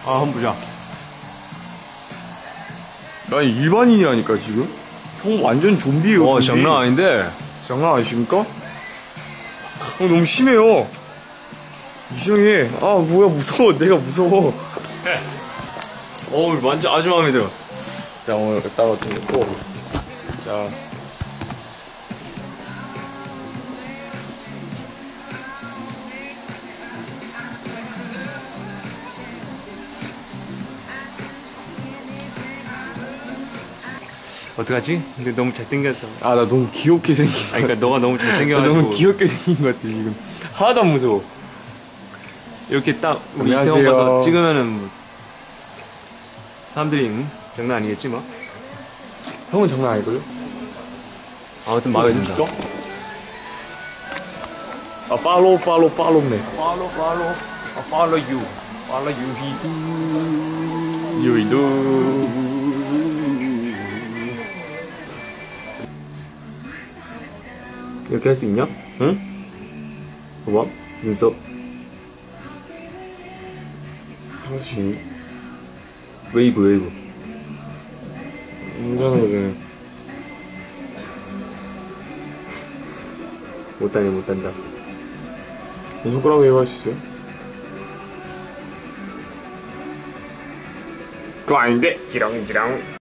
아, 한번 보자. 난 일반인이라니까 지금. 형 완전 좀비예요. 좀비. 장난 아닌데. 장난 아니십니까? 너무 심해요. 이상해. 아 뭐야 무서워. 내가 무서워. 완전 아주 마음에 들어. 자 오늘 여기다가 두고. 자. 어떡하지? 근데 너무 잘생겼어. 아 나 너무 귀엽게 생긴. 그러니까 너가 너무 잘생겨가지고. 너무 귀엽게 생긴 것 같아 지금. 하나도 안 무서워. 이렇게 딱 우리 안녕하세요. 이태원 가서 찍으면은 사람들이 장난 아니겠지 뭐. 형은 장난 아니고요? 아무튼 마음에 든다. 아 팔로우 팔로우네. Follow. I follow you. Follow you. He. 유이도. 이렇게 할 수 있냐? 응? 봐봐. 눈썹. 그렇지. 웨이브. 운전을 못단다. 손가락 왜 하시죠? 그거 아닌데? 지렁.